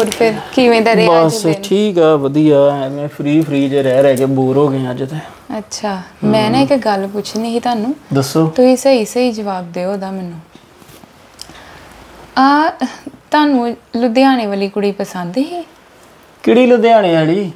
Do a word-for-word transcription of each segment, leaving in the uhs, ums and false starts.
ਹੋਰ ਫਿਰ ਕਿਵੇਂ ਦਾ ਰਿਹਾ ਅੱਜ ਬਸ ਠੀਕ ਆ ਵਧੀਆ ਐਵੇਂ ਫ੍ਰੀ ਫ੍ਰੀ ਜੇ ਰਹਿ ਰਹਿ ਕੇ ਬੋਰ ਹੋ ਗਏ ਅੱਜ ਤੇ ਅੱਛਾ ਮੈਂ ਨਾ ਇੱਕ ਗੱਲ ਪੁੱਛਣੀ ਸੀ ਤੁਹਾਨੂੰ ਦੱਸੋ ਤੁਸੀਂ ਸਹੀ ਸਹੀ ਜਵਾਬ ਦਿਓ ਉਹਦਾ ਮੈਨੂੰ ਆ ਤੁਹਾਨੂੰ ਲੁਧਿਆਣੇ ਵਾਲੀ ਕੁੜੀ ਪਸੰਦ ਹੀ ਕਿਹੜੀ ਲੁਧਿਆਣੇ ਵਾਲੀ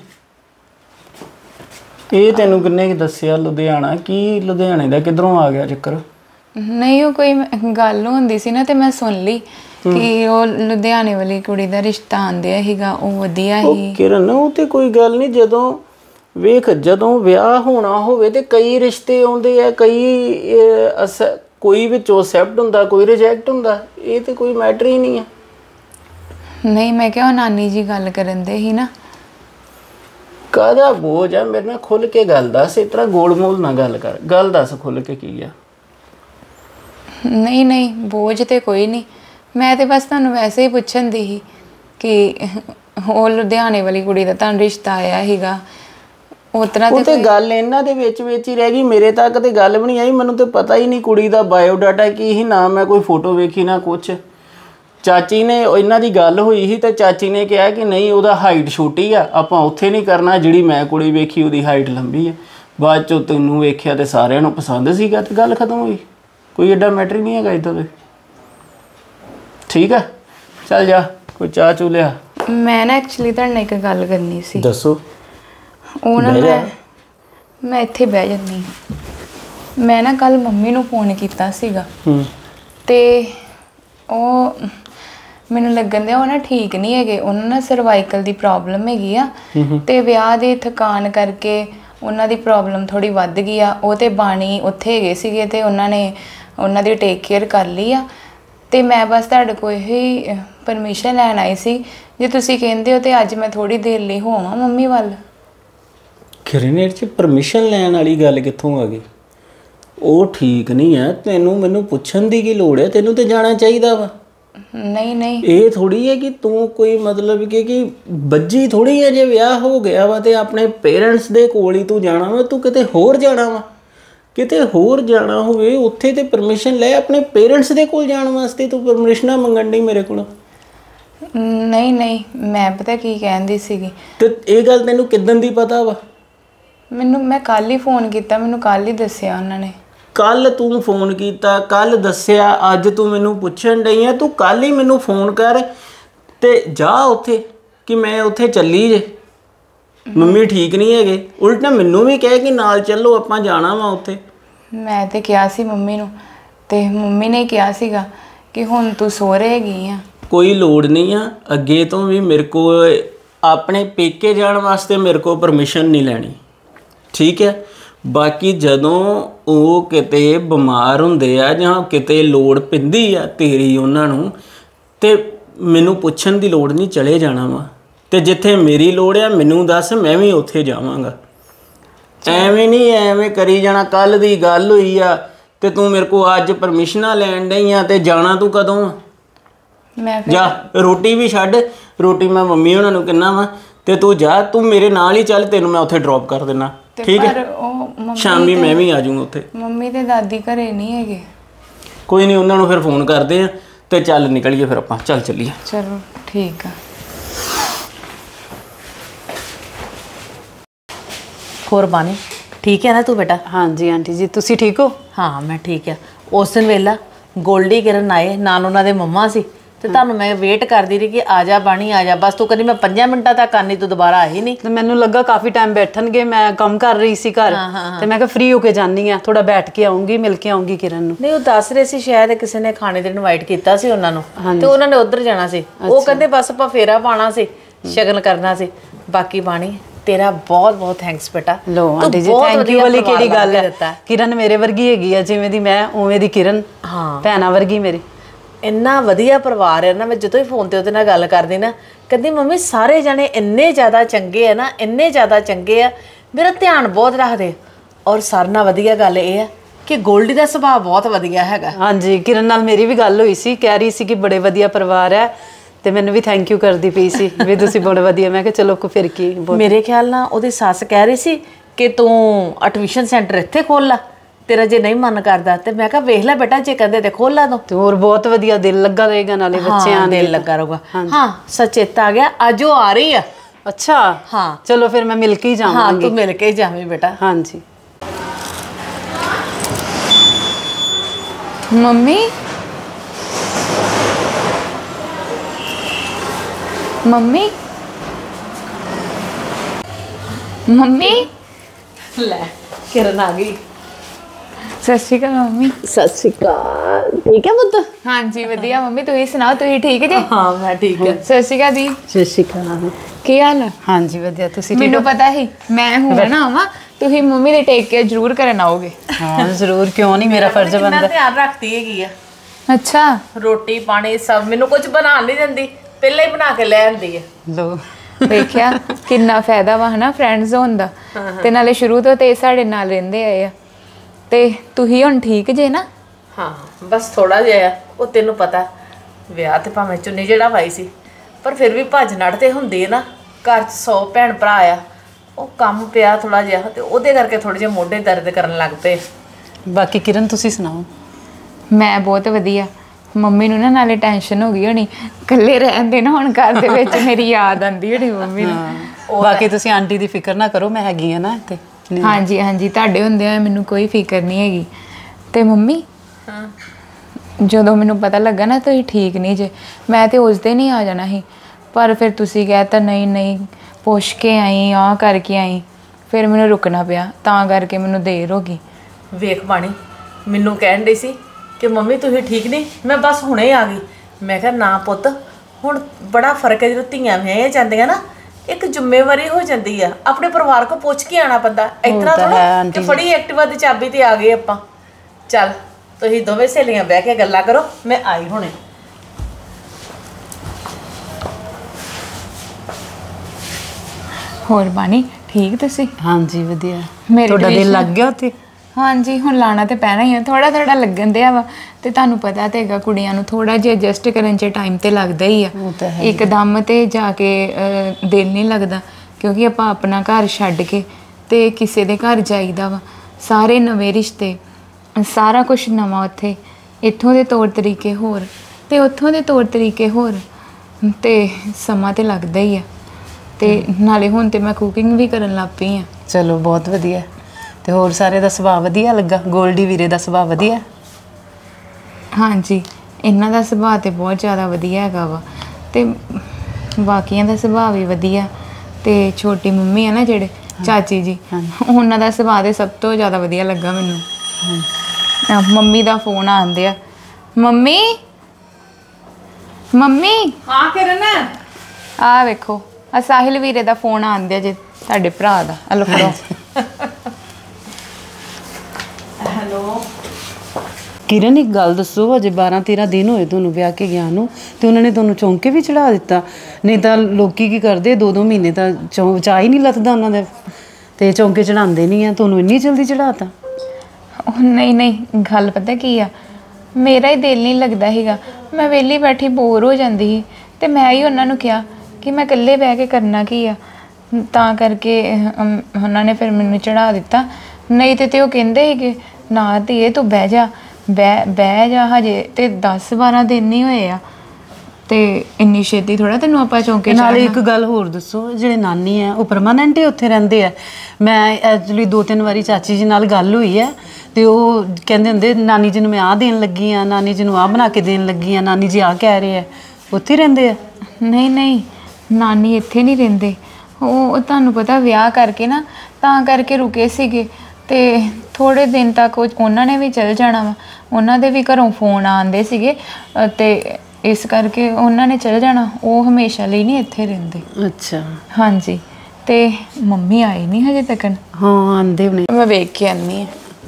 ਇਹ ਤੈਨੂੰ ਕਿੰਨੇ ਕਿ ਦੱਸਿਆ ਲੁਧਿਆਣਾ ਕੀ ਲੁਧਿਆਣੇ ਦਾ ਕਿਧਰੋਂ ਆ ਗਿਆ ਚੱਕਰ ਨਹੀਂ ਉਹ ਕੋਈ ਗੱਲ ਹੁੰਦੀ ਸੀ ਨਾ ਤੇ ਮੈਂ ਸੁਣ ਲਈ ਕਿ ਉਹ ਲੁਧਿਆਣੇ ਵਾਲੀ ਕੁੜੀ ਦਾ ਰਿਸ਼ਤਾ ਆਂਦਿਆ ਸੀਗਾ ਉਹ ਵਧੀਆ ਹੀ ਕਿਰਨ ਉਹ ਤੇ ਕੋਈ ਗੱਲ ਨਹੀਂ ਜਦੋਂ ਵੇਖ ਜਦੋਂ ਵਿਆਹ ਹੋਣਾ ਹੋਵੇ ਤੇ ਕਈ ਰਿਸ਼ਤੇ ਆਉਂਦੇ ਆ ਕਈ ਕੋਈ ਵਿੱਚੋਂ ਅਸੈਪਟ ਹੁੰਦਾ ਕੋਈ ਰਿਜੈਕਟ ਹੁੰਦਾ ਇਹ ਤੇ ਕੋਈ ਮੈਟਰ ਹੀ ਨਹੀਂ ਆ ਨਹੀਂ ਮੈਂ ਕਿਹਾ ਨਾਨੀ ਜੀ ਗੱਲ ਕਰਨ ਦੇ ਹੀ ਨਾ ਕਾਹਦਾ ਬੋਝ ਆ ਮੇਰੇ ਨਾਲ ਖੁੱਲ ਕੇ ਗੱਲ ਦੱਸ ਇਸ ਤਰ੍ਹਾਂ ਗੋਲ-ਮੋਲ ਨਾ ਗੱਲ ਕਰ ਗੱਲ ਦੱਸ ਖੁੱਲ ਕੇ ਕੀ ਆ ਨਹੀਂ ਨਹੀਂ ਬੋਝ ਤੇ ਕੋਈ ਨਹੀਂ ਮੈਂ ਤੇ ਬਸ ਤੁਹਾਨੂੰ ਵੈਸੇ ਹੀ ਪੁੱਛਣ ਦੀ ਸੀ ਕਿ ਉਹ ਲੁਧਿਆਣੇ ਵਾਲੀ ਕੁੜੀ ਦਾ ਤੁਹਾਨੂੰ ਰਿਸ਼ਤਾ ਆਇਆ ਸੀਗਾ ਉਤਨਾ ਤੇ ਤੇ ਗੱਲ ਇਹਨਾਂ ਦੇ ਵਿੱਚ ਵਿੱਚ ਹੀ ਰਹਿ ਗਈ ਮੇਰੇ ਤੱਕ ਤੇ ਗੱਲ ਵੀ ਨਹੀਂ ਆਈ ਮੈਨੂੰ ਤੇ ਪਤਾ ਹੀ ਨਹੀਂ ਕੁੜੀ ਦਾ ਬਾਇਓਡਾਟਾ ਕੀ ਸੀ ਨਾ ਮੈਂ ਕੋਈ ਫੋਟੋ ਵੇਖੀ ਨਾ ਕੁਛ ਚਾਚੀ ਨੇ ਇਹਨਾਂ ਦੀ ਗੱਲ ਹੋਈ ਸੀ ਤੇ ਚਾਚੀ ਨੇ ਕਿਹਾ ਕਿ ਨਹੀਂ ਉਹਦਾ ਹਾਈਟ ਛੋਟੀ ਆ ਆਪਾਂ ਉੱਥੇ ਨਹੀਂ ਕਰਨਾ ਜਿਹੜੀ ਮੈਂ ਕੁੜੀ ਵੇਖੀ ਉਹਦੀ ਹਾਈਟ ਲੰਬੀ ਆ ਬਾਅਦ ਚੋਂ ਤੈਨੂੰ ਵੇਖਿਆ ਤੇ ਸਾਰਿਆਂ ਨੂੰ ਪਸੰਦ ਸੀਗਾ ਤੇ ਗੱਲ ਖਤਮ ਹੋਈ ਕੋਈ ਐਡਾ ਮੈਟਰ ਹੀ ਨਹੀਂ ਹੈਗਾ ਇੱਦਾਂ ਦੇ ਠੀਕ ਆ ਚੱਲ ਜਾ ਕੋਈ ਚਾਹ ਚੂ ਲਿਆ ਮੈਂ ਨਾ ਐਕਚੁਅਲੀ ਤੁਹਾਡੇ ਨਾਲ ਇੱਕ ਗੱਲ ਕਰਨੀ ਸੀ ਦੱਸੋ ਉਹ ਨਾ ਮੈਂ ਮੈਂ ਇੱਥੇ ਬਹਿ ਜਾਂਦੀ ਮੈਂ ਨਾ ਕੱਲ ਮੰਮੀ ਨੂੰ ਫੋਨ ਕੀਤਾ ਸੀਗਾ ਤੇ ਉਹ ਮੈਨੂੰ ਲੱਗਣ ਦਿਆ ਉਹ ਨਾ ਠੀਕ ਨਹੀਂ ਹੈਗੇ ਉਹਨਾਂ ਨਾਲ ਸਰਵਾਈਕਲ ਦੀ ਪ੍ਰੋਬਲਮ ਹੈਗੀ ਆ ਤੇ ਵਿਆਹ ਦੀ ਥਕਾਨ ਕਰਕੇ ਉਹਨਾਂ ਦੀ ਪ੍ਰੋਬਲਮ ਥੋੜੀ ਵੱਧ ਗਈ ਆ ਉਹ ਤੇ ਬਾਣੀ ਉੱਥੇ ਹੈਗੇ ਸੀਗੇ ਤੇ ਉਹਨਾਂ ਨੇ ਉਹਨਾਂ ਦੀ ਟੇਕ ਕੇਅਰ ਕਰ ਲਈ ਆ ਤੇ ਮੈਂ ਬਸ ਤੁਹਾਡੇ ਕੋਲ ਹੀ ਪਰਮਿਸ਼ਨ ਲੈਣ ਆਈ ਸੀ ਜੇ ਤੁਸੀਂ ਕਹਿੰਦੇ ਹੋ ਤੇ ਅੱਜ ਮੈਂ ਥੋੜੀ ਦੇਰ ਲਈ ਹੋਵਾਂ ਮੰਮੀ ਵੱਲ ਕਿਰਨ ਚ ਪਰਮਿਸ਼ਨ ਲੈਣ ਵਾਲੀ ਗੱਲ ਕਿੱਥੋਂ ਆ ਗਈ ਉਹ ਠੀਕ ਨਹੀਂ ਆ ਤੈਨੂੰ ਮੈਨੂੰ ਪੁੱਛਣ ਦੀ ਕੀ ਲੋੜ ਹੈ ਤੈਨੂੰ ਤੇ ਜਾਣਾ ਚਾਹੀਦਾ ਵਾ ਨਹੀਂ ਨਹੀਂ ਇਹ ਥੋੜੀ ਹੈ ਕਿ ਤੂੰ ਕੋਈ ਮਤਲਬ ਕਿ ਕਿ ਬੱਜੀ ਥੋੜੀ ਹੈ ਜੇ ਵਿਆਹ ਹੋ ਗਿਆ ਵਾ ਤੇ ਆਪਣੇ ਪੇਰੈਂਟਸ ਦੇ ਕੋਲ ਹੀ ਤੂੰ ਜਾਣਾ ਵਾ ਤੂੰ ਕਿਤੇ ਹੋਰ ਜਾਣਾ ਵਾ ਕਿਤੇ ਹੋਰ ਜਾਣਾ ਹੋਵੇ ਉੱਥੇ ਤੇ ਪਰਮਿਸ਼ਨ ਲੈ ਆਪਣੇ ਪੇਰੈਂਟਸ ਦੇ ਕੋਲ ਜਾਣ ਵਾਸਤੇ ਤੂੰ ਪਰਮਿਸ਼ਨਾਂ ਮੰਗਣ ਦੀ ਮੇਰੇ ਕੋਲ ਨਹੀਂ ਨਹੀਂ ਮੈਂ ਪਤਾ ਕੀ ਕਹਿੰਦੀ ਸੀਗੀ ਤੇ ਇਹ ਗੱਲ ਤੈਨੂੰ ਕਿੱਦਾਂ ਦੀ ਪਤਾ ਵਾ ਮੈਨੂੰ ਮੈਂ ਕੱਲ ਹੀ ਫੋਨ ਕੀਤਾ ਮੈਨੂੰ ਕੱਲ ਹੀ ਦੱਸਿਆ ਉਹਨਾਂ ਨੇ ਕੱਲ ਤੂੰ ਫੋਨ ਕੀਤਾ ਕੱਲ ਦੱਸਿਆ ਅੱਜ ਤੂੰ ਮੈਨੂੰ ਪੁੱਛਣ ਡਈ ਆ ਤੂੰ ਕੱਲ ਹੀ ਮੈਨੂੰ ਫੋਨ ਕਰ ਤੇ ਜਾ ਉੱਥੇ ਕਿ ਮੈਂ ਉੱਥੇ ਚੱਲੀ ਜੇ ਮੰਮੀ ਠੀਕ ਨਹੀਂ ਹੈਗੇ ਉਲਟਾ ਮੈਨੂੰ ਵੀ ਕਹਿ ਕਿ ਨਾਲ ਚੱਲੋ ਆਪਾਂ ਜਾਣਾ ਵਾ ਉੱਥੇ ਮੈਂ ਤੇ ਕਿਹਾ ਸੀ ਮੰਮੀ ਨੂੰ ਤੇ ਮੰਮੀ ਨੇ ਕਿਹਾ ਸੀਗਾ ਕਿ ਹੁਣ ਤੂੰ ਸਹੁਰੇ ਹੈਗੀ ਆ ਕੋਈ ਲੋੜ ਨਹੀਂ ਆ ਅੱਗੇ ਤੋਂ ਵੀ ਮੇਰੇ ਕੋਲ ਆਪਣੇ ਪੇਕੇ ਜਾਣ ਵਾਸਤੇ ਮੇਰੇ ਕੋਲ ਪਰਮਿਸ਼ਨ ਨਹੀਂ ਲੈਣੀ ਠੀਕ ਹੈ ਬਾਕੀ ਜਦੋਂ ਉਹ ਕਿਤੇ ਬਿਮਾਰ ਹੁੰਦੇ ਆ ਜਾਂ ਕਿਤੇ ਲੋੜ ਪੈਂਦੀ ਆ ਤੇਰੀ ਉਹਨਾਂ ਨੂੰ ਤੇ ਮੈਨੂੰ ਪੁੱਛਣ ਦੀ ਲੋੜ ਨਹੀਂ ਚਲੇ ਜਾਣਾ ਵਾ ਤੇ ਜਿੱਥੇ ਮੇਰੀ ਲੋੜ ਆ ਮੈਨੂੰ ਦੱਸ ਮੈਂ ਵੀ ਉੱਥੇ ਜਾਵਾਂਗਾ ਐਵੇਂ ਨਹੀਂ ਐਵੇਂ ਕਰੀ ਜਾਣਾ ਕੱਲ ਦੀ ਗੱਲ ਹੋਈ ਆ ਤੇ ਤੂੰ ਮੇਰੇ ਕੋਲ ਅੱਜ ਪਰਮਿਸ਼ਨਾਂ ਲੈਣ ਡਈ ਆ ਤੇ ਜਾਣਾ ਤੂੰ ਕਦੋਂ ਆ ਮੈਂ ਜਾ ਰੋਟੀ ਵੀ ਛੱਡ ਰੋਟੀ ਮੈਂ ਮੰਮੀ ਉਹਨਾਂ ਨੂੰ ਕਿੰਨਾ ਵਾ ਤੇ ਤੂੰ ਜਾ ਤੂੰ ਮੇਰੇ ਨਾਲ ਹੀ ਚੱਲ ਤੈਨੂੰ ਮੈਂ ਉੱਥੇ ਡ੍ਰੌਪ ਕਰ ਦੇਣਾ ਠੀਕ ਹੈ ਸ਼ਾਮੀ ਮੈਂ ਵੀ ਆ ਜਾਊਂਗਾ ਉੱਥੇ ਮੰਮੀ ਤੇ ਦਾਦੀ ਘਰੇ ਨਹੀਂ ਹੈਗੇ ਕੋਈ ਨਹੀਂ ਉਹਨਾਂ ਨੂੰ ਫਿਰ ਫੋਨ ਕਰਦੇ ਆ ਤੇ ਚੱਲ ਨਿਕਲੀਏ ਫਿਰ ਆਪਾਂ ਚੱਲ ਚੱਲੀਏ ਚਲੋ ਠੀਕ ਆ ਹੋਰ ਬਾਣੀ ਠੀਕ ਹੈ ਨਾ ਤੂੰ ਬੇਟਾ ਹਾਂਜੀ ਆਂਟੀ ਜੀ ਤੁਸੀਂ ਠੀਕ ਹੋ ਹਾਂ ਮੈਂ ਠੀਕ ਆ ਉਸ ਦਿਨ ਵੇਲਾ ਗੋਲਡੀ ਕਿਰਨ ਆਏ ਨਾਲ ਉਹਨਾਂ ਦੇ ਮੰਮਾ ਸੀ ਤੇ ਤੁਹਾਨੂੰ ਮੈਂ ਵੇਟ ਕਰਦੀ ਰਹੀ ਕਿ ਆ ਜਾ ਬਾਣੀ ਆ ਜਾ ਬਸ ਤੂੰ ਕਹਿੰਦੀ ਮੈਂ ਪੰਜਾਂ ਮਿੰਟਾਂ ਤੱਕ ਆਨੀ ਤੂੰ ਦੁਬਾਰਾ ਆਈ ਨਹੀਂ ਤੇ ਮੈਨੂੰ ਲੱਗਾ ਕਾਫੀ ਟਾਈਮ ਬੈਠਣਗੇ ਮੈਂ ਕੰਮ ਕਰ ਰਹੀ ਸੀ ਘਰ ਤੇ ਮੈਂ ਕਿਹਾ ਫ੍ਰੀ ਹੋ ਕੇ ਜਾਨੀ ਆ ਥੋੜਾ ਬੈਠ ਕੇ ਆਉਂਗੀ ਮਿਲ ਕੇ ਆਉਂਗੀ ਕਿਰਨ ਨੂੰ ਨਹੀਂ ਉਹ ਦੱਸ ਰਹੇ ਸੀ ਸ਼ਾਇਦ ਕਿਸੇ ਨੇ ਖਾਣੇ ਤੇ ਇਨਵਾਈਟ ਕੀਤਾ ਸੀ ਉਹਨਾਂ ਨੂੰ ਤੇ ਉਹਨਾਂ ਨੇ ਉੱਧਰ ਜਾਣਾ ਸੀ ਉਹ ਕਹਿੰਦੇ ਬਸ ਆਪਾਂ ਫੇਰਾ ਪਾਣਾ ਸੀ ਸ਼ਗਨ ਕਰਨਾ ਸੀ ਬਾਕੀ ਬਾਣੀ ਤੇਰਾ ਬਹੁਤ ਬਹੁਤ ਥੈਂਕਸ ਬੇਟਾ ਲੋ ਆਂਟੀ ਜੀ ਥੈਂਕ ਯੂ ਵਾਲੀ ਕਿਹੜੀ ਗੱਲ ਹੈ ਕਿਰਨ ਮੇਰੇ ਵਰਗੀ ਹੈਗੀ ਆ ਜਿਵੇਂ ਦੀ ਮੈਂ ਉਵੇਂ ਦੀ ਕਿਰਨ ਹਾਂ ਭੈਣਾ ਵਰਗੀ ਮੇਰੀ ਇੰਨਾ ਵਧੀਆ ਪਰਿਵਾਰ ਹੈ ਨਾ ਮੈਂ ਜਦੋਂ ਹੀ ਫੋਨ ਤੇ ਉਹਦੇ ਨਾਲ ਗੱਲ ਕਰਦੀ ਨਾ ਕਹਿੰਦੀ ਮੰਮੀ ਸਾਰੇ ਜਾਣੇ ਇੰਨੇ ਜ਼ਿਆਦਾ ਚੰਗੇ ਆ ਨਾ ਇੰਨੇ ਜ਼ਿਆਦਾ ਚੰਗੇ ਆ ਮੇਰਾ ਧਿਆਨ ਬਹੁਤ ਰੱਖਦੇ ਔਰ ਸਾਰਿਆਂ ਨਾਲ ਵਧੀਆ ਗੱਲ ਇਹ ਹੈ ਕਿ ਗੋਲਡੀ ਦਾ ਸੁਭਾਅ ਬਹੁਤ ਵਧੀਆ ਹੈਗਾ ਹਾਂਜੀ ਕਿਰਨ ਨਾਲ ਮੇਰੀ ਵੀ ਗੱਲ ਹੋਈ ਸੀ ਕਹਿ ਰਹੀ ਸੀ ਕਿ ਬੜੇ ਵਧੀਆ ਪਰਿਵਾਰ ਹੈ ਤੇ ਮੈਨੂੰ ਵੀ ਥੈਂਕ ਯੂ ਕਰਦੀ ਪਈ ਸੀ ਵੀ ਤੁਸੀਂ ਬੜੇ ਵਧੀਆ ਮੈਂ ਕਿਹਾ ਚਲੋ ਕੋ ਫਿਰ ਕੀ ਮੇਰੇ ਖਿਆਲ ਨਾਲ ਉਹਦੀ ਸੱਸ ਕਹਿ ਰਹੀ ਸੀ ਕਿ ਤੂੰ ਟਿਊਸ਼ਨ ਸੈਂਟਰ ਇੱਥੇ ਖੋਲ ਲਾ ਤੇਰਾ ਜੇ ਨਹੀਂ ਮਨ ਕਰਦਾ ਤੇ ਮੈਂ ਕਿਹਾ ਵੇਖ ਲੈ ਬੇਟਾ ਜੇ ਕਹਿੰਦੇ ਤੇ ਖੋਲ ਲਾ ਦੋ ਤੇ ਹੋਰ ਬਹੁਤ ਵਧੀਆ ਦਿਲ ਲੱਗਾ ਰਹੇਗਾ ਨਾਲੇ ਬੱਚਿਆਂ ਦੇ ਦਿਲ ਲੱਗਾ ਰਹੂਗਾ ਹਾਂ ਸਚੇਤਾ ਆ ਗਿਆ ਅੱਜ ਉਹ ਆ ਰਹੀ ਆ ਅੱਛਾ ਹਾਂ ਚਲੋ ਫਿਰ ਮੈਂ ਮਿਲ ਕੇ ਹੀ ਹਾਂ ਜਾਵਾਂਗੀ ਤੂੰ ਮਿਲ ਕੇ ਹੀ ਜਾਵੇਂ ਬੇਟਾ ਹਾਂਜੀ ਮੰਮੀ ਮੰਮੀ ਮੰਮੀ ਲੈ ਕਿਰਨ ਆ ਗਈ ਸਤਿ ਸ਼੍ਰੀ ਅਕਾਲ ਮੰਮੀ ਸਤਿ ਸ਼੍ਰੀ ਅਕਾਲ ਠੀਕ ਹੈ ਪੁੱਤ ਹਾਂਜੀ ਵਧੀਆ ਮੰਮੀ ਤੁਸੀਂ ਸੁਣਾਓ ਤੁਸੀਂ ਠੀਕ ਜੇ ਹਾਂ ਮੈਂ ਠੀਕ ਹਾਂ ਸਤਿ ਸ਼੍ਰੀ ਅਕਾਲ ਦੀ ਸਤਿ ਸ਼੍ਰੀ ਅਕਾਲ ਕੀ ਹਾਲ ਹੈ ਹਾਂਜੀ ਵਧੀਆ ਤੁਸੀਂ ਠੀਕ ਮੈਨੂੰ ਪਤਾ ਸੀ ਮੈਂ ਹੁਣ ਨਾ ਆਵਾਂ ਤੁਸੀਂ ਮੰਮੀ ਦੇ ਟੇਕ ਕੇ ਜ਼ਰੂਰ ਕਰਨ ਆਓਗੇ ਹਾਂ ਜ਼ਰੂਰ ਕਿਉਂ ਨਹੀਂ ਮੇਰਾ ਫਰਜ਼ ਕਿੰਨਾ ਬਣਦਾ ਧਿਆਨ ਰੱਖਦੀ ਹੈਗੀ ਆ ਅੱਛਾ ਰੋਟੀ ਪਾਣੀ ਸਭ ਮੈਨੂੰ ਕੁਝ ਬਣਾ ਨਹੀਂ ਦਿੰਦੀ ਪਹਿਲਾਂ ਹੀ ਬਣਾ ਕੇ ਲੈ ਆਂਦੀ ਹੈ ਲੋ ਦੇਖਿਆ ਕਿੰਨਾ ਫਾਇਦਾ ਵਾ ਹਨਾ ਫਰੈਂਡਸ ਹੋਣ ਦਾ ਤੇ ਨਾਲੇ ਸ਼ੁਰੂ ਤੋਂ ਤੇ ਸਾਡੇ ਨਾਲ ਰਹਿੰਦੇ ਆਏ ਆ ਤੇ ਤੁਸੀਂ ਹੁਣ ਠੀਕ ਜੇ ਨਾ ਹਾਂ ਬਸ ਥੋੜਾ ਜਿਹਾ ਆ ਉਹ ਤੈਨੂੰ ਪਤਾ ਵਿਆਹ ਤੇ ਭਾਵੇਂ ਚੁੰਨੀ ਜਿਹੜਾ ਪਾਈ ਸੀ ਪਰ ਫਿਰ ਵੀ ਭੱਜ ਨੜ ਤੇ ਹੁੰਦੀ ਹੈ ਨਾ ਘਰ 'ਚ ਸੌ ਭੈਣ ਭਰਾ ਆ ਉਹ ਕੰਮ ਪਿਆ ਥੋੜਾ ਜਿਹਾ ਤੇ ਉਹਦੇ ਕਰਕੇ ਥੋੜੇ ਜਿਹੇ ਮੋਢੇ ਦਰਦ ਕਰਨ ਲੱਗ ਪਏ ਬਾਕੀ ਕਿਰਨ ਤੁਸੀਂ ਸੁਣਾਓ ਮੈਂ ਬਹੁਤ ਵਧੀਆ ਮੰਮੀ ਨੂੰ ਨਾ ਨਾਲੇ ਟੈਨਸ਼ਨ ਹੋ ਗਈ ਹੋਣੀ ਇਕੱਲੇ ਰਹਿੰਦੇ ਨਾ ਹੁਣ ਘਰ ਦੇ ਵਿੱਚ ਮੇਰੀ ਯਾਦ ਆਂਦੀ ਹੋਣੀ ਮੰਮੀ ਨੂੰ ਬਾਕੀ ਤੁਸੀਂ ਆਂਟੀ ਦੀ ਫਿਕਰ ਨਾ ਕਰੋ ਮੈਂ ਹੈਗੀ ਆ ਨਾ ਇੱਥੇ ਹਾਂਜੀ ਹਾਂਜੀ ਤੁਹਾਡੇ ਹੁੰਦਿਆਂ ਮੈਨੂੰ ਕੋਈ ਫਿਕਰ ਨਹੀਂ ਹੈਗੀ ਤੇ ਮੰਮੀ ਹਾਂ ਜਦੋਂ ਮੈਨੂੰ ਪਤਾ ਲੱਗਾ ਨਾ ਤੁਸੀਂ ਠੀਕ ਨਹੀਂ ਜੇ ਮੈਂ ਤੇ ਉਸ ਦਿਨ ਹੀ ਆ ਜਾਣਾ ਸੀ ਪਰ ਫਿਰ ਤੁਸੀਂ ਕਹਿਤਾ ਨਹੀਂ ਨਹੀਂ ਪੁੱਛ ਕੇ ਆਈ ਆ ਕਰਕੇ ਆਈ ਫਿਰ ਮੈਨੂੰ ਰੁਕਣਾ ਪਿਆ ਤਾਂ ਕਰਕੇ ਮੈਨੂੰ ਦੇਰ ਹੋ ਗਈ ਵੇਖ ਬਾਣੀ ਮੈਨੂੰ ਕਹਿਣ ਡਈ ਸੀ ਕਿ ਮੰਮੀ ਤੁਸੀਂ ਠੀਕ ਨਹੀਂ ਮੈਂ ਬਸ ਹੁਣੇ ਆ ਗਈ ਮੈਂ ਕਿਹਾ ਨਾ ਪੁੱਤ ਹੁਣ ਬੜਾ ਫਰਕ ਹੈ ਜਦੋਂ ਧੀਆਂ ਵਿਆਹੀਆਂ ਜਾਂਦੀਆਂ ਨਾ ਇੱਕ ਜ਼ਿੰਮੇਵਾਰੀ ਹੋ ਜਾਂਦੀ ਆ ਆਪਣੇ ਪਰਿਵਾਰ ਕੋ ਪੁੱਛ ਕੇ ਆਣਾ ਪੈਂਦਾ ਇਤਨਾ ਥੋੜਾ ਕਿ ਫੜੀ ਐਕਟਿਵਾ ਦੀ ਚਾਬੀ ਤੇ ਆ ਗਏ ਆਪਾਂ ਚੱਲ ਤੁਸੀਂ ਦੋਵੇਂ ਸਹੇਲੀਆਂ ਬਹਿ ਕੇ ਗੱਲਾਂ ਕਰੋ ਮੈਂ ਆਈ ਹੁਣੇ ਹੋਰ ਬਾਣੀ ਠੀਕ ਤੁਸੀਂ ਹਾਂਜੀ ਵਧੀਆ ਮੇਰੇ ਤੁਹਾਡਾ ਦਿਲ tuition- ਲੱਗ ਗਿਆ ਉੱਥੇ ਹਾਂਜੀ ਹੁਣ ਲਾਣਾ ਤੇ ਪੈਣਾ ਹੀ ਆ ਥੋੜਾ ਥੋੜਾ ਲੱਗਣ ਦਿਆ ਵਾ ਤੇ ਤੁਹਾਨੂੰ ਪਤਾ ਤੇ ਹੈਗਾ ਕੁੜੀਆਂ ਨੂੰ ਥੋੜਾ ਜਿਹਾ ਐਡਜਸਟ ਕਰਨ 'ਚ ਟਾਈਮ ਤੇ ਲੱਗਦਾ ਹੀ ਆ ਉਹ ਤਾਂ ਹੈ ਇੱਕਦਮ ਤੇ ਜਾ ਕੇ ਅਹ, ਦਿਲ ਨਹੀਂ ਲੱਗਦਾ ਕਿਉਂਕਿ ਆਪਾਂ ਆਪਣਾ ਘਰ ਛੱਡ ਕੇ ਤੇ ਕਿਸੇ ਦੇ ਘਰ ਜਾਈਦਾ ਵਾ ਸਾਰੇ ਨਵੇਂ ਰਿਸ਼ਤੇ ਸਾਰਾ ਕੁਝ ਨਵਾਂ ਉੱਥੇ ਇੱਥੋਂ ਦੇ ਤੌਰ ਤਰੀਕੇ ਹੋਰ ਤੇ ਉੱਥੋਂ ਦੇ ਤੌਰ ਤਰੀਕੇ ਹੋਰ ਤੇ ਸਮਾਂ ਤੇ ਲੱਗਦਾ ਹੀ ਆ ਤੇ ਨਾਲੇ ਹੁਣ ਤੇ ਮੈਂ ਕੁਕਿੰਗ ਵੀ ਕਰਨ ਲੱਗ ਪਈ ਆ ਚਲੋ ਬਹੁਤ ਵਧੀਆ ਤੇ ਹੋਰ ਸਾਰੇ ਦਾ ਸੁਭਾਅ ਵਧੀਆ ਲੱਗਾ ਗੋਲਡੀ ਵੀਰੇ ਦਾ ਸੁਭਾਅ ਵਧੀਆ ਹਾਂਜੀ ਇਹਨਾਂ ਦਾ ਸੁਭਾਅ ਤੇ ਬਹੁਤ ਜ਼ਿਆਦਾ ਵਧੀਆ ਹੈਗਾ ਵਾ ਤੇ ਬਾਕੀਆਂ ਦਾ ਸੁਭਾਅ ਵੀ ਵਧੀਆ ਤੇ ਛੋਟੀ ਮੰਮੀ ਆ ਨਾ ਜਿਹੜੇ ਚਾਚੀ ਜੀ ਉਹਨਾਂ ਦਾ ਸੁਭਾਅ ਤੇ ਸਭ ਤੋਂ ਜ਼ਿਆਦਾ ਵਧੀਆ ਲੱਗਾ ਮੈਨੂੰ ਆਹ, ਮੰਮੀ ਦਾ ਫੋਨ ਆਉਂਦੇ ਆ ਮੰਮੀ ਮੰਮੀ ਹਾਂ ਕਿਰਨ ਆਹ ਵੇਖੋ ਆ ਸਾਹਿਲ ਵੀਰੇ ਦਾ ਫੋਨ ਆਉਂਦੇ ਆ ਜੇ ਤੁਹਾਡੇ ਭਰਾ ਦਾ ਹਲੋ ਫੜੋ ਹੈਲੋ ਕਿਰਨ ਇੱਕ ਗੱਲ ਦੱਸੋ ਅਜੇ ਬਾਰਾਂ ਤੇਰਾਂ ਦਿਨ ਹੋਏ ਤੁਹਾਨੂੰ ਵਿਆਹ ਕੇ ਗਿਆ ਨੂੰ ਤੇ ਉਹਨਾਂ ਨੇ ਤੁਹਾਨੂੰ ਚੌਂਕੇ ਵੀ ਚੜਾ ਦਿੱਤਾ ਨਹੀਂ ਤਾਂ ਲੋਕੀ ਕੀ ਕਰਦੇ ਦੋ ਦੋ ਮਹੀਨੇ ਤਾਂ ਚੌਂ ਚਾਹ ਹੀ ਨਹੀਂ ਲੱਥਦਾ ਉਹਨਾਂ ਦੇ ਤੇ ਚੌਂਕੇ ਚੜਾਉਂਦੇ ਨਹੀਂ ਆ ਤੁਹਾਨੂੰ ਇੰਨੀ ਜਲਦੀ ਚੜਾਤਾ ਉਹ ਨਹੀਂ ਨਹੀਂ ਗੱਲ ਪਤਾ ਕੀ ਆ ਮੇਰਾ ਹੀ ਦਿਲ ਨਹੀਂ ਲੱਗਦਾ ਸੀਗਾ ਮੈਂ ਵਿਹਲੀ ਬੈਠੀ ਬੋਰ ਹੋ ਜਾਂਦੀ ਸੀ ਤੇ ਮੈਂ ਹੀ ਉਹਨਾਂ ਨੂੰ ਕਿਹਾ ਕਿ ਮੈਂ ਇਕੱਲੇ ਬਹਿ ਕੇ ਕਰਨਾ ਕੀ ਆ ਤਾਂ ਕਰਕੇ ਅਮ, ਉਹਨਾਂ ਨੇ ਫਿਰ ਮੈਨੂੰ ਚੜਾ ਦਿੱਤਾ ਨਹੀਂ ਤੇ ਤੇ ਉਹ ਕਹਿੰਦੇ ਸੀਗੇ ਨਾ ਧੀਏ ਤੂੰ ਬਹਿ ਜਾ ਬਹਿ ਬਹਿ ਜਾ ਹਜੇ ਤੇ ਦਸ ਬਾਰਾਂ ਦਿਨ ਨਹੀਂ ਹੋਏ ਆ ਤੇ ਇੰਨੀ ਛੇਤੀ ਥੋੜਾ ਤੈਨੂੰ ਆਪਾਂ ਚੌਂਕੇ ਨਾਲੇ ਇੱਕ ਗੱਲ ਹੋਰ ਦੱਸੋ ਜਿਹੜੇ ਨਾਨੀ ਆ ਉਹ ਪਰਮਾਨੈਂਟ ਹੀ ਉੱਥੇ ਰਹਿੰਦੇ ਆ ਮੈਂ ਐਕਚੁਅਲੀ ਦੋ ਤਿੰਨ ਵਾਰੀ ਚਾਚੀ ਜੀ ਨਾਲ ਗੱਲ ਹੋਈ ਹੈ ਤੇ ਉਹ ਕਹਿੰਦੇ ਹੁੰਦੇ ਨਾਨੀ ਜੀ ਨੂੰ ਮੈਂ ਆਹ ਦੇਣ ਲੱਗੀ ਆ ਨਾਨੀ ਜੀ ਨੂੰ ਆਹ ਬਣਾ ਕੇ ਦੇਣ ਲੱਗੀ ਆ ਨਾਨੀ ਜੀ ਆਹ ਕਹਿ ਰਹੇ ਆ ਉੱਥੇ ਰਹਿੰਦੇ ਆ ਨਹੀਂ ਨਹੀਂ ਨਾਨੀ ਇੱਥੇ ਨਹੀਂ ਰਹਿੰਦੇ ਉਹ ਉਹ ਤੁਹਾਨੂੰ ਪਤਾ ਵਿਆਹ ਕਰਕੇ ਨਾ ਤਾਂ ਕਰਕੇ ਰੁਕੇ ਸੀਗੇ ਤੇ ਥੋੜੇ ਦਿਨ ਤੱਕ ਉਹ ਉਹਨਾਂ ਨੇ ਵੀ ਚਲ ਜਾਣਾ ਵਾ ਉਹਨਾਂ ਦੇ ਵੀ ਘਰੋਂ ਫੋਨ ਆਉਂਦੇ ਸੀਗੇ ਅ, ਤੇ ਇਸ ਕਰਕੇ ਉਹਨਾਂ ਨੇ ਚਲ ਜਾਣਾ ਉਹ ਹਮੇਸ਼ਾ ਲਈ ਨਹੀਂ ਇੱਥੇ ਰਹਿੰਦੇ ਅੱਛਾ ਹਾਂਜੀ ਤੇ ਮੰਮੀ ਆਈ ਨਹੀਂ ਹਜੇ ਤੱਕ ਹਾਂ ਆਂਦੇ ਹੁਣੇ ਮੈਂ ਵੇਖ ਕੇ ਆਨੀ ਆ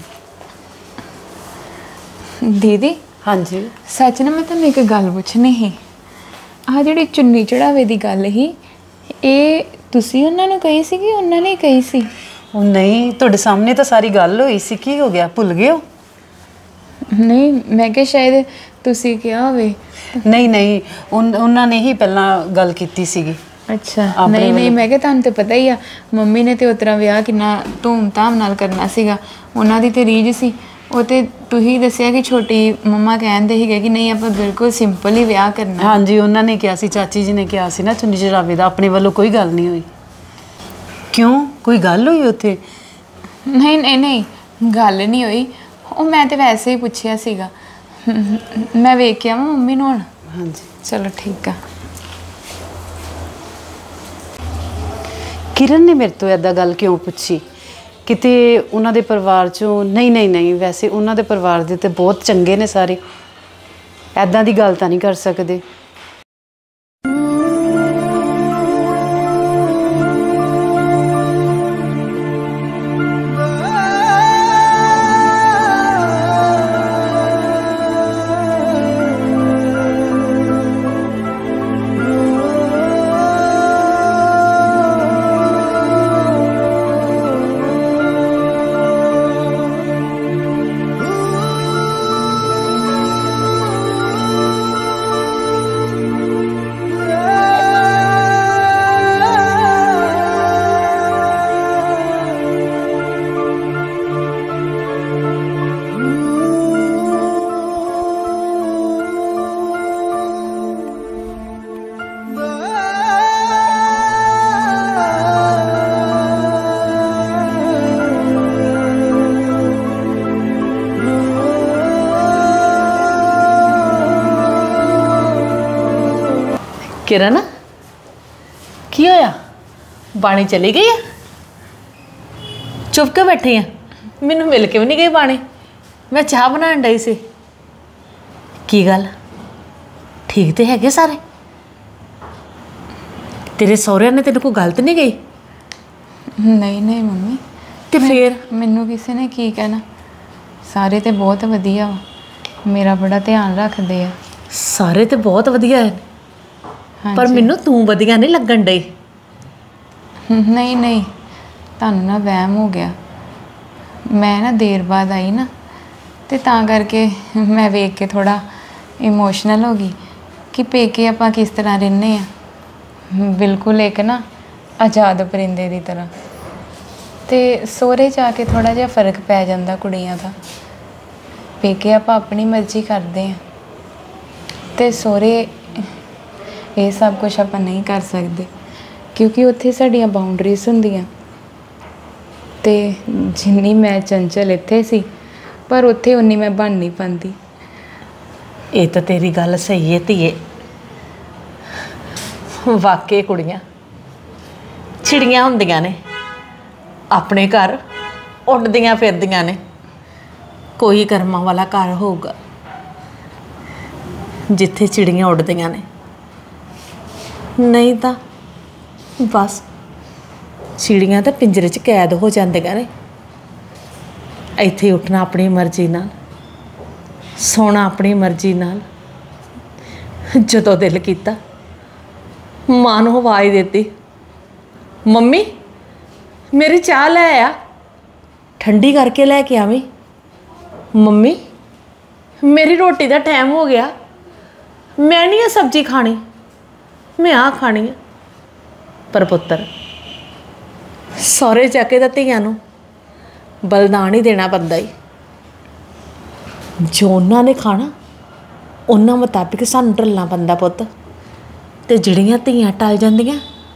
ਦੀਦੀ ਹਾਂਜੀ ਸੱਚ ਨਾ ਮੈਂ ਤੁਹਾਨੂੰ ਇੱਕ ਗੱਲ ਪੁੱਛਣੀ ਸੀ ਆਹ ਜਿਹੜੀ ਚੁੰਨੀ ਚੜਾਵੇ ਦੀ ਗੱਲ ਸੀ ਇਹ ਤੁਸੀਂ ਉਹਨਾਂ ਨੂੰ ਕਹੀ ਸੀ ਕਿ ਉਹਨਾਂ ਨੇ ਕਹੀ ਸੀ ਉਹ ਨਹੀਂ ਤੁਹਾਡੇ ਸਾਹਮਣੇ ਤਾਂ ਸਾਰੀ ਗੱਲ ਹੋਈ ਸੀ ਕੀ ਹੋ ਗਿਆ ਭੁੱਲ ਗਏ ਹੋ ਨਹੀਂ ਮੈਂ ਕਿਹਾ ਸ਼ਾਇਦ ਤੁਸੀਂ ਕਿਹਾ ਹੋਵੇ ਨਹੀਂ ਨਹੀਂ ਉਨ- ਉਹਨਾਂ ਨੇ ਹੀ ਪਹਿਲਾਂ ਗੱਲ ਕੀਤੀ ਸੀਗੀ ਅੱਛਾ ਨਹੀਂ ਨਹੀਂ ਮੈਂ ਕਿਹਾ ਤੁਹਾਨੂੰ ਤੇ ਪਤਾ ਹੀ ਆ ਮੰਮੀ ਨੇ ਤੇ ਉਤਰਾ ਵਿਆਹ ਕਿੰਨਾ ਧੂਮ ਧਾਮ ਨਾਲ ਕਰਨਾ ਸੀਗਾ ਉਹਨਾਂ ਦੀ ਤੇ ਰੀਝ ਸੀ ਉਹ ਤੇ ਤੁਸੀਂ ਦੱਸਿਆ ਕਿ ਛੋਟੀ ਮੰਮਾ ਕਹਿੰਦੇ ਸੀਗੇ ਕਿ ਨਹੀਂ ਆਪਾਂ ਬਿਲਕੁਲ ਸਿੰਪਲ ਹੀ ਵਿਆਹ ਕਰਨਾ। ਹਾਂਜੀ ਉਹਨਾਂ ਨੇ ਕਿਹਾ ਸੀ, ਚਾਚੀ ਜੀ ਨੇ ਕਿਹਾ ਸੀ ਨਾ ਚੁੰਨੀ ਚੜਾਵੇ ਦਾ, ਆਪਣੇ ਵੱਲੋਂ ਕੋਈ ਗੱਲ ਨਹੀਂ ਹੋਈ। ਕਿਉਂ, ਕੋਈ ਗੱਲ ਹੋਈ ਉੱਥੇ? ਨਹੀਂ ਨਹੀਂ ਨਹੀਂ ਗੱਲ ਨਹੀਂ ਹੋਈ, ਉਹ ਮੈਂ ਤੇ ਵੈਸੇ ਹੀ ਪੁੱਛਿਆ ਸੀਗਾ। ਮੈਂ ਵੇਖਿਆ ਵਾ ਮੰਮੀ ਨੂੰ ਹੁਣ। ਹਾਂਜੀ ਚਲੋ ਠੀਕ ਆ। ਕਿਰਨ ਨੇ ਮੇਰੇ ਤੋਂ ਇੱਦਾਂ ਗੱਲ ਕਿਉਂ ਪੁੱਛੀ? ਕਿਤੇ ਉਹਨਾਂ ਦੇ ਪਰਿਵਾਰ 'ਚੋਂ? ਨਹੀਂ ਨਹੀਂ ਨਹੀਂ ਵੈਸੇ ਉਹਨਾਂ ਦੇ ਪਰਿਵਾਰ ਦੇ ਤੇ ਬਹੁਤ ਚੰਗੇ ਨੇ ਸਾਰੇ, ਐਦਾਂ ਦੀ ਗੱਲ ਤਾਂ ਨਹੀਂ ਕਰ ਸਕਦੇ। किरण की होया, बाणी चली गई है? चुप के बैठी है, मैनू मिल के भी नहीं गई बाणी। मैं चाह बनाने डई सी। की गल ठीक तो है सारे? तेरे सहुरे ने तेरे को गलत नहीं गई? नहीं नहीं मम्मी, तो फिर मैनू किसी ने की कहना, सारे तो बहुत वधिया वा, मेरा बड़ा ध्यान रखते हैं। सारे तो बहुत वधिया है, पर मैनू तू वधिया नहीं लगन डई। नहीं नहीं तुहानू ना वहम हो गया, मैं ना देर बाद आई ना तो तां करके मैं वेख के थोड़ा इमोशनल हो गई कि पेके आपां किस तरह रहने आ, बिल्कुल एक ना आज़ाद परिंदे की तरह। तो सोहरे जाके थोड़ा जिहा फर्क पै जांदा कुड़ियां दा, पेके आपां अपनी मर्जी करते हैं तो सोहरे ये सब कुछ आप नहीं कर सकते, क्योंकि उत्थे साड़ियां बाउंड्रीज होंदियां। ते जिन्नी मैं चंचल इत्थे सी, पर उत्थे उन्नी मैं बन नहीं पाती। ये तो तेरी गल सही है धीए, वाकई कुड़ियां चिड़ियां होंदियां ने, अपने घर उड़दियां फिरदियां ने। कोई कर्मां वाला घर होगा जिथे चिड़ियां उड़दियां ने, नहीं तो बस चिड़ियां तो पिंजरे च कैद हो जांदियां ने। इत्थे उठना अपनी मर्जी नाल, सोना अपनी मर्जी नाल, जदों दिल कीता मां नूं आवाज़ देती, मम्मी मेरी चाह लै आ, ठंडी करके लैके आवीं। मम्मी मेरी रोटी का टाइम हो गया, मैं नहीं सब्जी खानी, मैं आ खानी है। पर पुत्तर सौरे जाके तो धीआं नूं बलिदान ही देना पैंदा ही, जो उन्होंने खाना उन्होंने मुताबिक सानूं ढलना पैंदा पुत्त। ते जिहड़ियां धीआं टल जांदियां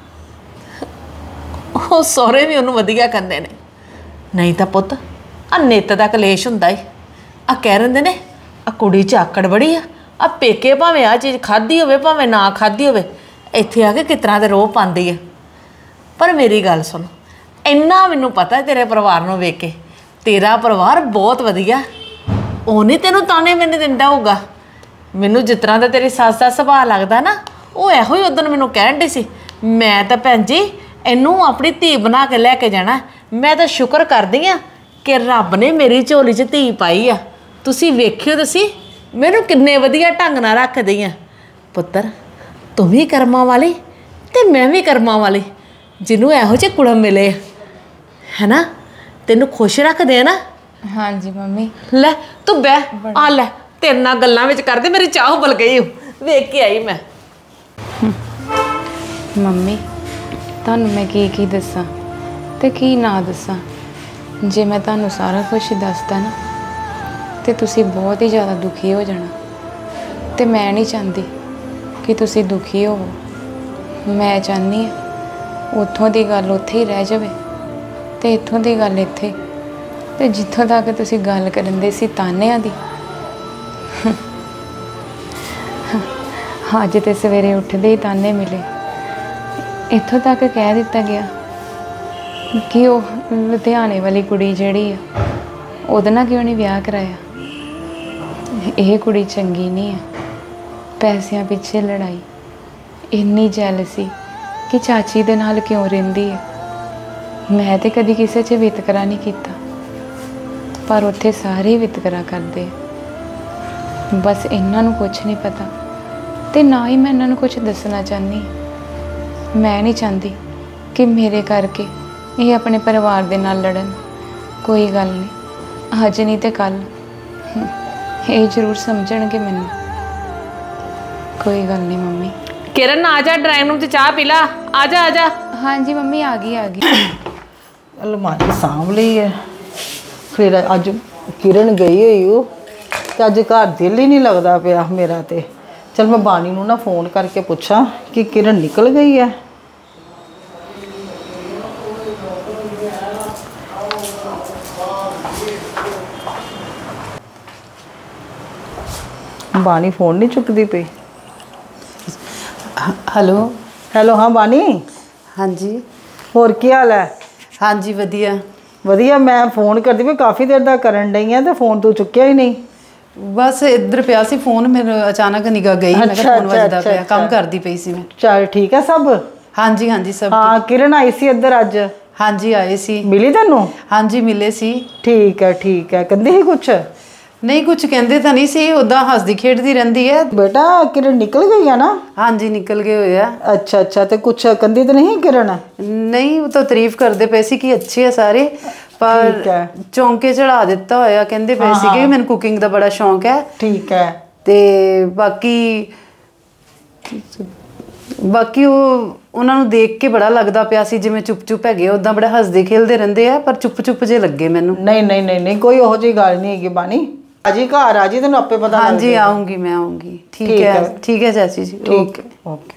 ਉਹ ਸਹੁਰੇ ਵੀ ਉਹਨੂੰ ਵਧੀਆ ਕਹਿੰਦੇ ਨੇ। ਨਹੀਂ ਤਾਂ ਪੁੱਤ ਆ ਨਿੱਤ ਦਾ ਕਲੇਸ਼ ਹੁੰਦਾ ਈ। ਆ ਕਹਿ ਰਹਿੰਦੇ ਨੇ ਆ ਕੁੜੀ ਚ ਆਕੜ ਬੜੀ ਆ, ਆ ਪੇਕੇ ਭਾਵੇਂ ਆ ਚੀਜ਼ ਖਾਧੀ ਹੋਵੇ ਭਾਵੇਂ ਨਾ ਖਾਧੀ ਹੋਵੇ, ਇੱਥੇ ਆ ਕੇ ਕਿਸ ਤਰ੍ਹਾਂ ਦੇ ਰੋਹ ਪਾਉਂਦੀ ਆ। ਪਰ ਮੇਰੀ ਗੱਲ ਸੁਣ, ਇੰਨਾ ਮੈਨੂੰ ਪਤਾ ਤੇਰੇ ਪਰਿਵਾਰ ਨੂੰ ਵੇਖ ਕੇ, ਤੇਰਾ ਪਰਿਵਾਰ ਬਹੁਤ ਵਧੀਆ। ਉਹ ਨਹੀਂ ਤੈਨੂੰ ਤਾਨੇ ਮੈਨੇ ਦਿੰਦਾ ਹੋਊਗਾ। ਮੈਨੂੰ ਜਿਸ ਤਰ੍ਹਾਂ ਦਾ ਤੇਰੀ ਸੱਸ ਦਾ ਸੁਭਾਅ ਲੱਗਦਾ ਨਾ, ਉਹ ਇਹੋ ਹੀ ਉਦੋਂ ਮੈਨੂੰ ਕਹਿਣ ਡਈ ਸੀ, ਮੈਂ ਤਾਂ ਭੈਣ ਜੀ ਇਹਨੂੰ ਆਪਣੀ ਧੀ ਬਣਾ ਕੇ ਲੈ ਕੇ ਜਾਣਾ। ਮੈਂ ਤਾਂ ਸ਼ੁਕਰ ਕਰਦੀ ਆ ਕਿ ਰੱਬ ਨੇ ਮੇਰੀ ਝੋਲੀ 'ਚ ਧੀ ਪਾਈ ਆ। ਤੁਸੀਂ ਵੇਖਿਓ ਤੁਸੀਂ ਮੈਨੂੰ ਕਿੰਨੇ ਵਧੀਆ ਢੰਗ ਨਾਲ ਰੱਖਦੀ ਆ। ਪੁੱਤਰ ਤੂੰ ਵੀ ਕਰਮਾਂ ਵਾਲੀ ਤੇ ਮੈਂ ਵੀ ਕਰਮਾਂ ਵਾਲੀ, ਜਿਹਨੂੰ ਇਹੋ ਜਿਹੇ ਕੁੜਮ ਮਿਲੇ ਹੈ ਨਾ। ਤੈਨੂੰ ਖੁਸ਼ ਰੱਖਦੇ ਆ ਨਾ। हाँ जी मम्मी। ਲੈ ਤੂੰ ਬਹਿ, ਆ ਲੈ ਤੇਰੇ ਨਾਲ ਗੱਲਾਂ ਵਿੱਚ ਕਰਦੇ ਮੇਰੀ ਚਾਹ ਉਬਲ ਗਈ, ਵੇਖ ਕੇ ਆਈ ਮੈਂ। ਮੰਮੀ ਤੁਹਾਨੂੰ ਮੈਂ ਕੀ ਕੀ ਦੱਸਾਂ ਤੇ ਕੀ ਨਾ ਦੱਸਾਂ। ਜੇ ਮੈਂ ਤੁਹਾਨੂੰ ਸਾਰਾ ਕੁਝ ਦੱਸਦਾ ਨਾ ਤੇ ਤੁਸੀਂ ਬਹੁਤ ਹੀ ਜ਼ਿਆਦਾ ਦੁਖੀ ਹੋ ਜਾਣਾ ਤੇ ਮੈਂ ਨਹੀਂ ਚਾਹੁੰਦੀ ਕਿ ਤੁਸੀਂ ਦੁਖੀ ਹੋਵੋ। ਮੈਂ ਚਾਹੁੰਦੀ ਹਾਂ ਉੱਥੋਂ ਦੀ ਗੱਲ ਉੱਥੇ ਹੀ ਰਹਿ ਜਾਵੇ ਤੇ ਇੱਥੋਂ ਦੀ ਗੱਲ ਇੱਥੇ। ਤੇ ਜਿੱਥੋਂ ਤੱਕ ਤੁਸੀਂ ਗੱਲ ਕਰਨ ਦੇ ਸੀ ਤਾਨਿਆਂ ਦੀ, ਅੱਜ ਤੇ ਸਵੇਰੇ ਉੱਠਦੇ ਹੀ ਤਾਨੇ ਮਿਲੇ। ਇੱਥੋਂ ਤੱਕ ਕਹਿ ਦਿੱਤਾ ਗਿਆ ਕਿ ਉਹ ਲੁਧਿਆਣੇ ਵਾਲੀ ਕੁੜੀ ਜਿਹੜੀ ਆ ਉਹਦੇ ਨਾਲ ਕਿਉਂ ਨਹੀਂ ਵਿਆਹ ਕਰਾਇਆ, ਇਹ ਕੁੜੀ ਚੰਗੀ ਨਹੀਂ ਹੈ, ਪੈਸਿਆਂ ਪਿੱਛੇ ਲੜਾਈ, ਇੰਨੀ ਜੈਲਸੀ ਕਿ ਚਾਚੀ ਦੇ ਨਾਲ ਕਿਉਂ ਰਹਿੰਦੀ ਹੈ। ਮੈਂ ਤੇ ਕਦੀ ਕਿਸੇ 'ਚ ਵਿਤਕਰਾ ਨਹੀਂ ਕੀਤਾ, ਪਰ ਉੱਥੇ ਸਾਰੇ ਵਿਤਕਰਾ ਕਰਦੇ। ਬਸ ਇਹਨਾਂ ਨੂੰ ਕੁਝ ਨਹੀਂ ਪਤਾ ਤੇ ਨਾ ਹੀ ਮੈਂ ਇਹਨਾਂ ਨੂੰ ਕੁਝ ਦੱਸਣਾ ਚਾਹੁੰਦੀ। ਮੈਂ ਨਹੀਂ ਚਾਹੁੰਦੀ ਕਿ ਮੇਰੇ ਕਰਕੇ ਇਹ ਆਪਣੇ ਪਰਿਵਾਰ ਦੇ ਨਾਲ ਲੜਨ। ਕੋਈ ਗੱਲ ਨਹੀਂ, ਅੱਜ ਨਹੀਂ ਤੇ ਕੱਲ ਇਹ ਜ਼ਰੂਰ ਸਮਝਣਗੇ ਮੈਨੂੰ। ਕੋਈ ਗੱਲ ਨਹੀਂ ਮੰਮੀ। ਕਿਰਨ ਆ ਜਾ ਡਰਾਈਵਿੰਗ ਰੂਮ 'ਚ ਚਾਹ ਪੀ ਲਾ। ਆ ਜਾ ਆ ਜਾ। ਹਾਂਜੀ ਮੰਮੀ ਆ ਗਈ ਆ ਗਈ। ਅਲਮਾਰੀ ਸਾਂਭ ਲਈ ਹੈ। ਫਿਰ ਅੱਜ ਕਿਰਨ ਗਈ ਹੋਈ ਉਹ ਤੇ ਅੱਜ ਘਰ ਦਿਲ ਹੀ ਨਹੀਂ ਲੱਗਦਾ ਪਿਆ ਮੇਰਾ। ਤੇ ਚਲ ਮੈਂ ਬਾਣੀ ਨੂੰ ਨਾ ਫੋਨ ਕਰਕੇ ਪੁੱਛਾਂ ਕਿ ਕਿਰਨ ਨਿਕਲ ਗਈ ਹੈ। ਬਾਣੀ ਫੋਨ ਨਹੀਂ ਚੁੱਕਦੀ ਪਈ। ਹੈਲੋ। ਹੈਲੋ, ਹਾਂ ਬਾਣੀ। ਹਾਂਜੀ ਹੋਰ ਕੀ ਹਾਲ ਹੈ? ਹਾਂਜੀ ਵਧੀਆ ਵਧੀਆ। ਮੈਂ ਫੋਨ ਕਰਦੀ ਪਈ, ਕਾਫੀ ਦੇਰ ਦਾ ਕਰਨ ਡਈ ਆ ਤੇ ਫੋਨ ਤੂੰ ਚੁੱਕਿਆ ਹੀ ਨਹੀਂ। ਬਸ ਇੱਧਰ ਪਿਆ ਸੀ ਫੋਨ, ਮੇਰੇ ਅਚਾਨਕ ਨਿਗਾਹ ਗਈ, ਮੈਂ ਕਿਹਾ ਫੋਨ ਵੱਜਦਾ ਪਿਆ, ਕੰਮ ਕਰਦੀ ਪਈ ਸੀ ਮੈਂ। ਚਲ ਠੀਕ ਹੈ ਸਭ? ਹਾਂਜੀ ਹਾਂਜੀ ਸਭ ਹਾਂ, ਕਿਰਨ ਆਈ ਸੀ ਇੱਧਰ ਅੱਜ? ਹਾਂਜੀ ਆਏ ਸੀ। ਮਿਲੀ ਤੈਨੂੰ? ਹਾਂਜੀ ਮਿਲੇ ਸੀ। ਠੀਕ ਹੈ ਠੀਕ ਹੈ। ਕਹਿੰਦੀ ਸੀ ਕੁਛ? ਨਹੀਂ ਕੁਝ ਕਹਿੰਦੇ ਤਾਂ ਨਹੀਂ ਸੀ, ਉਦਾਂ ਹੱਸਦੀ ਖੇਡਦੀ ਰਹਿੰਦੀ ਹੈ। ਬੇਟਾ ਕਿਰਨ ਨਿਕਲ ਗਈ ਆ ਨਾ? ਹਾਂਜੀ ਨਿਕਲ ਗਏ ਹੋਏ ਆ। ਅੱਛਾ ਅੱਛਾ। ਤੇ ਕੁਛ ਕਹਿੰਦੀ ਤਾਂ ਨਹੀਂ ਕਿਰਨ? ਨਹੀਂ ਉਹ ਤਾਂ ਤਾਰੀਫ ਕਰਦੇ ਪਏ ਸੀ ਕਿ ਅੱਛੇ ਆ ਸਾਰੇ, ਪਰ ਠੀਕ ਹੈ। ਚੌਂਕੇ ਚੜਾ ਦਿੱਤਾ ਹੋਇਆ। ਕਹਿੰਦੇ ਪਏ ਸੀ ਕਿ ਮੈਨੂੰ ਕੁਕਿੰਗ ਦਾ ਬੜਾ ਸ਼ੌਂਕ ਹੈ। ਠੀਕ ਹੈ। ਤੇ ਬਾਕੀ ਬਾਕੀ ਉਹ ਉਹਨਾਂ ਨੂੰ ਦੇਖ ਕੇ ਬੜਾ ਲੱਗਦਾ ਪਿਆ ਸੀ ਜਿਵੇਂ ਚੁੱਪ ਚੁੱਪ ਹੈਗੇ, ਉਦਾਂ ਬੜਾ ਹੱਸਦੇ ਖੇਲਦੇ ਰਹਿੰਦੇ ਆ, ਪਰ ਚੁੱਪ ਚੁੱਪ ਜੇ ਲੱਗੇ ਮੈਨੂੰ। ਨਹੀਂ ਨਹੀਂ ਨਹੀਂ ਨਹੀਂ, ਕੋਈ ਉਹੋ ਜਿਹੀ ਗੱਲ ਨਹੀਂ ਹੈਗੀ ਬਾਣੀ। ਅਜੀ ਘਰ ਆ ਜੀ, ਤੈਨੂੰ ਆਪੇ ਪਤਾ ਲੱਗ ਹਾਂਜੀ ਆਉਂਗੀ ਮੈਂ ਆਉਂਗੀ। ਠੀਕ ਹੈ ਠੀਕ ਹੈ ਚਾਚੀ ਜੀ। ਠੀਕ ਓਕੇ।